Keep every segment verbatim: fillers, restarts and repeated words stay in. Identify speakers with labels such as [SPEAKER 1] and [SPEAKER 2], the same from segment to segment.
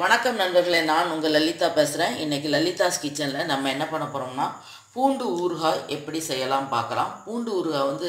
[SPEAKER 1] வணக்கம் நண்பர்களே, நான் உங்கள் லலிதா பேசுகிறேன். இன்றைக்கி லலிதாஸ் கிச்சனில் நம்ம என்ன பண்ண போகிறோம்னா பூண்டு ஊறுகாய் எப்படி செய்யலாம் பார்க்கலாம். பூண்டு ஊறுகாய் வந்து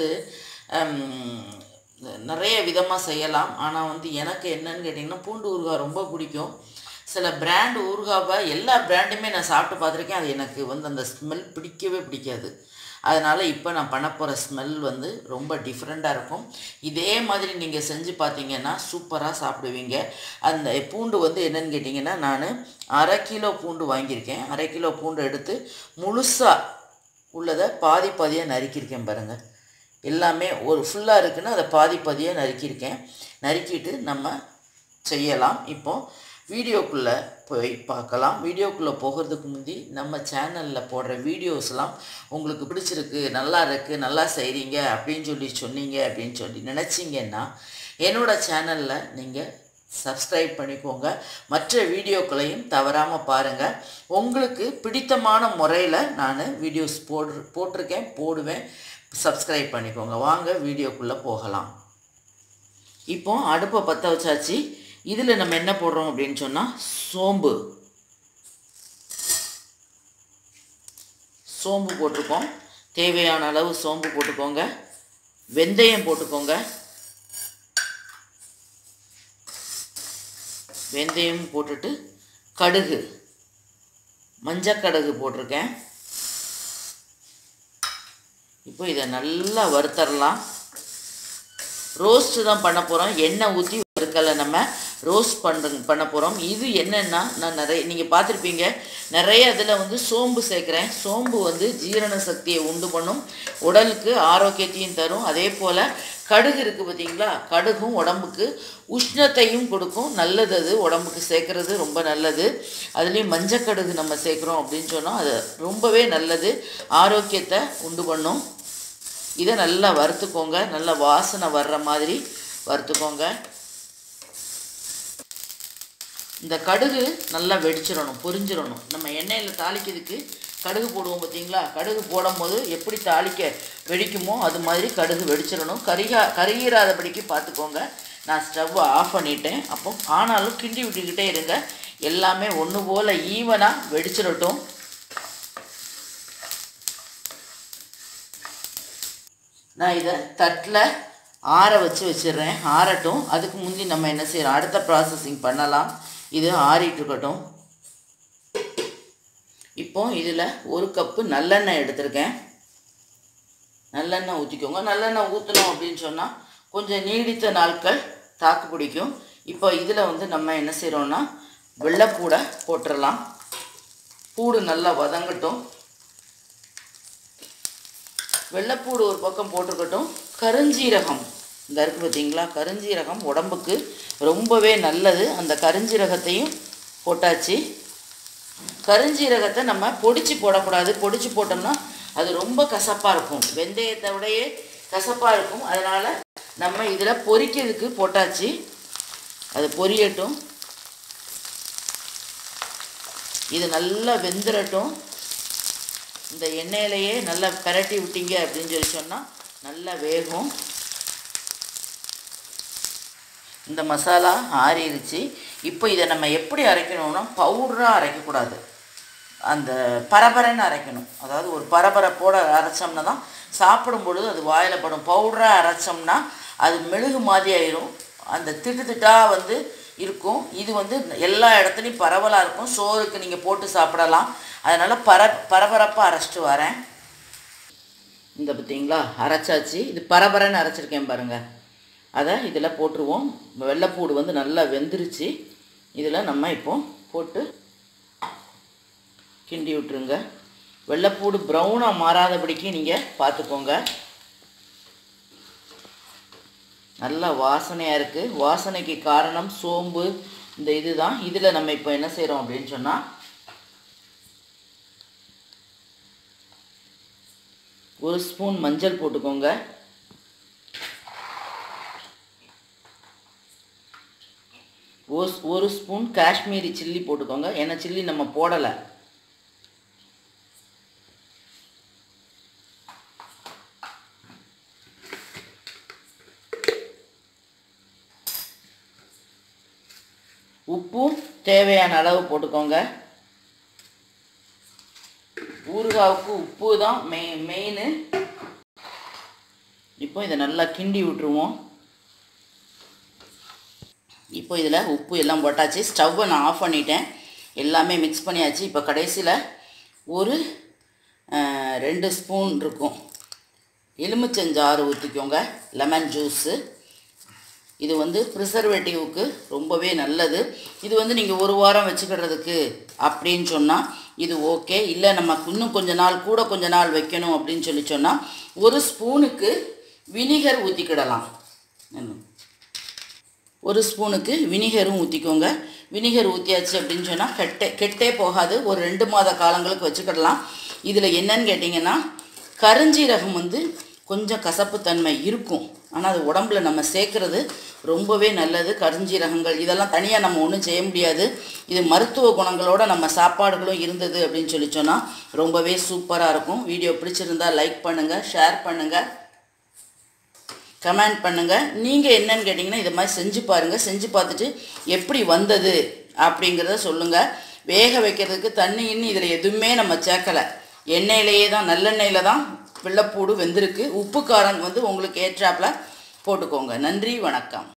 [SPEAKER 1] நிறைய விதமாக செய்யலாம். ஆனால் வந்து எனக்கு என்னன்னு கேட்டிங்கன்னா பூண்டு ஊறுகாய் ரொம்ப பிடிக்கும். சில பிராண்ட் ஊறுகாவை எல்லா பிராண்டுமே நான் சாப்பிட்டு பார்த்துருக்கேன். அது எனக்கு வந்து அந்த ஸ்மெல் பிடிக்கவே பிடிக்காது. அதனால் இப்போ நான் பண்ண போகிற ஸ்மெல் வந்து ரொம்ப டிஃப்ரெண்ட்டாக இருக்கும். இதே மாதிரி நீங்கள் செஞ்சு பார்த்தீங்கன்னா சூப்பராக சாப்பிடுவீங்க. அந்த பூண்டு வந்து என்னென்னு கேட்டிங்கன்னா, நான் அரை கிலோ பூண்டு வாங்கியிருக்கேன். அரை கிலோ பூண்டு எடுத்து முழுசாக உள்ளதை பாதி பாதியாக நறுக்கியிருக்கேன் பாருங்கள். எல்லாமே ஒரு ஃபுல்லாக இருக்குதுன்னு அதை பாதி பாதியாக நறுக்கியிருக்கேன். நறுக்கிட்டு நம்ம செய்யலாம். இப்போது வீடியோக்குள்ளே போய் பார்க்கலாம். வீடியோக்குள்ளே போகிறதுக்கு முந்தி நம்ம சேனலில் போடுற வீடியோஸ்லாம் உங்களுக்கு பிடிச்சிருக்கு, நல்லா இருக்குது, நல்லா செய்கிறீங்க அப்படின்னு சொல்லி சொன்னீங்க அப்படின்னு சொல்லி நினச்சிங்கன்னா என்னோடய சேனலில் நீங்கள் சப்ஸ்கிரைப் பண்ணிக்கோங்க. மற்ற வீடியோக்களையும் தவறாமல் பாருங்கள். உங்களுக்கு பிடித்தமான முறையில் நான் வீடியோஸ் போடு போட்டிருக்கேன் போடுவேன். சப்ஸ்கிரைப் பண்ணிக்கோங்க. வாங்க வீடியோக்குள்ளே போகலாம். இப்போ அடுப்பை பற்ற வச்சாச்சு. இதில் நம்ம என்ன போடுறோம் அப்படின்னு சொன்னால் சோம்பு சோம்பு போட்டிருக்கோம். தேவையான அளவு சோம்பு போட்டுக்கோங்க. வெந்தயம் போட்டுக்கோங்க. வெந்தயம் போட்டுட்டு கடுகு, மஞ்சக்கடுகு போட்டிருக்கேன். இப்போ இதை நல்லா வறுத்தரலாம். ரோஸ்ட்டு தான் பண்ண போகிறோம். எண்ணெய் ஊற்றி வறுக்கலை, நம்ம ரோஸ்ட் பண்ண பண்ண போகிறோம். இது என்னென்னா, நான் நிறைய நீங்கள் பார்த்துருப்பீங்க, நிறைய இதில் வந்து சோம்பு சேர்க்குறேன். சோம்பு வந்து ஜீரண சக்தியை உண்டு பண்ணும், உடலுக்கு ஆரோக்கியத்தையும் தரும். அதே போல் கடுகு இருக்குது பார்த்தீங்களா, கடுகும் உடம்புக்கு உஷ்ணத்தையும் கொடுக்கும். நல்லது, அது உடம்புக்கு சேர்க்குறது ரொம்ப நல்லது. அதுலேயும் மஞ்சக்கடுகு நம்ம சேர்க்குறோம் அப்படின்னு சொன்னால் அது ரொம்பவே நல்லது, ஆரோக்கியத்தை உண்டு பண்ணும். இதை நல்லா வறுத்துக்கோங்க. நல்லா வாசனை வர்ற மாதிரி வறுத்துக்கோங்க. இந்த கடுகு நல்லா வெடிச்சிடணும், பொரிஞ்சிடணும். நம்ம எண்ணெயில் தாளிக்கிறதுக்கு கடுகு போடுவோம் பார்த்தீங்களா, கடுகு போடும் போது எப்படி தாளிக்க வெடிக்குமோ அது மாதிரி கடுகு வெடிச்சிடணும். கரிகா கருகிராதபடிக்கு பார்த்துக்கோங்க. நான் ஸ்டவ்வை ஆஃப் பண்ணிட்டேன். அப்போ ஆனாலும் கிண்டி விட்டுக்கிட்டே இருங்க. எல்லாமே ஒன்று போல் ஈவனாக வெடிச்சிடட்டும். நான் இதை தட்டில் ஆற வச்சு வச்சிடுறேன், ஆறட்டும். அதுக்கு முந்தி நம்ம என்ன செய்யறோம், அடுத்த ப்ராசஸிங் பண்ணலாம். இது ஆறிட்டுருக்கட்டும். இப்போ இதில் ஒரு கப்பு நல்லெண்ணெய் எடுத்திருக்கேன். நல்லெண்ணெய் ஊற்றிக்கோங்க. நல்லெண்ணெய் ஊற்றணும் அப்படின்னு சொன்னால் கொஞ்சம் நீடித்த நாட்கள் தாக்கு பிடிக்கும். இப்போ இதில் வந்து நம்ம என்ன செய்கிறோன்னா வெள்ளைப்பூடை போட்டுடலாம். பூடு நல்லா வதங்கட்டும். வெள்ளைப்பூடு ஒரு பக்கம் போட்டிருக்கட்டும். கருஞ்சீரகம் இந்த இருக்குது பார்த்தீங்களா, கருஞ்சீரகம் உடம்புக்கு ரொம்பவே நல்லது. அந்த கருஞ்சீரகத்தையும் போட்டாச்சு. கருஞ்சீரகத்தை நம்ம பொடிச்சு போடக்கூடாது. பொடிச்சு போட்டோம்னா அது ரொம்ப கசப்பாக இருக்கும், வெந்தயத்தை விடையே கசப்பாக இருக்கும். அதனால் நம்ம இதில் பொரிக்கிறதுக்கு போட்டாச்சு. அது பொரியட்டும். இது நல்லா வெந்துடட்டும். இந்த எண்ணெயிலையே நல்லா பரட்டி விட்டீங்க அப்படின்னு சொல்லி சொன்னால் நல்லா வேகும். இந்த மசாலா ஆறிடுச்சு. இப்போ இதை நம்ம எப்படி அரைக்கணும்னா பவுடராக அரைக்கக்கூடாது, அந்த பரபரன்னு அரைக்கணும். அதாவது ஒரு பரபரப்போடு அரைச்சோம்னா தான் சாப்பிடும் பொழுது அது வாயில் படும். பவுடராக அரைச்சோம்னா அது மெழுகு மாதிரி ஆயிரும், அந்த திட்டு திட்டாக வந்து இருக்கும். இது வந்து எல்லா இடத்துலையும் பரவலாக இருக்கும். சோறுக்கு நீங்கள் போட்டு சாப்பிடலாம். அதனால் பர பரபரப்பாக அரைச்சிட்டு வரேன். இந்த பார்த்தீங்களா அரைச்சாச்சு. இது பரபரன்னு அரைச்சிருக்கேன் பாருங்கள். அதை இதில் போட்டுருவோம். வெள்ளைப்பூடு வந்து நல்லா வெந்துருச்சு. இதில் நம்ம இப்போ போட்டு கிண்டி விட்டுருங்க. வெள்ளைப்பூடு ப்ரௌனாக மாறாதபடிக்கு நீங்கள் பார்த்துக்கோங்க. நல்லா வாசனையாக இருக்குது. வாசனைக்கு காரணம் சோம்பு, இந்த இது தான். இதில் நம்ம இப்போ என்ன செய்கிறோம் அப்படின்னு சொன்னால் ஒரு ஸ்பூன் மஞ்சள் போட்டுக்கோங்க. ஒரு ஸ்பூன் காஷ்மீரி சில்லி போட்டுக்கோங்க. ஏன்னா சில்லி நம்ம போடலை. உப்பும் தேவையான அளவு போட்டுக்கோங்க. ஊறுகாவுக்கு உப்பு தான் மெய் மெயின். இப்போ இதை நல்லா கிண்டி விட்டுருவோம். இப்போ இதில் உப்பு எல்லாம் போட்டாச்சு. ஸ்டவ்வை நான் ஆஃப் பண்ணிட்டேன். எல்லாமே மிக்ஸ் பண்ணியாச்சு. இப்போ கடைசியில் ஒரு ரெண்டு ஸ்பூன் இருக்கும் எலுமிச்சஞ்சாறு ஊற்றிக்கோங்க. Lemon juice. இது வந்து ப்ரிசர்வேட்டிவ்க்கு ரொம்பவே நல்லது. இது வந்து நீங்கள் ஒரு வாரம் வச்சுக்கிறதுக்கு அப்படின்னு சொன்னால் இது ஓகே. இல்லை நம்ம இன்னும் கொஞ்ச நாள் கூட கொஞ்ச நாள் வைக்கணும் அப்படின்னு சொல்லி சொன்னால் ஒரு ஸ்பூனுக்கு வினிகர் ஊற்றிக்கிடலாம். ஒரு ஸ்பூனுக்கு வினிகரும் ஊற்றிக்கோங்க. வினிகர் ஊற்றியாச்சு அப்படின்னு சொன்னால் கெட்டே கெட்டே போகாது. ஒரு ரெண்டு மாத காலங்களுக்கு வச்சுக்கிடலாம். இதில் என்னன்னு கேட்டிங்கன்னா கருஞ்சீரகம் வந்து கொஞ்சம் கசப்புத்தன்மை இருக்கும். ஆனால் அது உடம்புல நம்ம சேர்க்குறது ரொம்பவே நல்லது. கருஞ்சீரகங்கள் இதெல்லாம் தனியாக நம்ம ஒன்றும் செய்ய முடியாது. இது மருத்துவ குணங்களோட நம்ம சாப்பாடுகளும் இருந்தது அப்படின்னு சொல்லி சொன்னால் ரொம்பவே சூப்பராக இருக்கும். வீடியோ பிடிச்சிருந்தா லைக் பண்ணுங்கள், ஷேர் பண்ணுங்கள், கமெண்ட் பண்ணுங்கள். நீங்கள் என்னன்னு கேட்டிங்கன்னா இதை மாதிரி செஞ்சு பாருங்கள். செஞ்சு பார்த்துட்டு எப்படி வந்தது அப்படிங்கிறத சொல்லுங்கள். வேக வைக்கிறதுக்கு தண்ணின்னு இதில் எதுவுமே நம்ம சேர்க்கலை. எண்ணெயிலேயே தான், நல்லெண்ணெயில் தான் வெள்ளைப்பூடு வெந்திருக்கு. உப்பு காரம் வந்து உங்களுக்கு ஏற்றாப்பில் போட்டுக்கோங்க. நன்றி, வணக்கம்.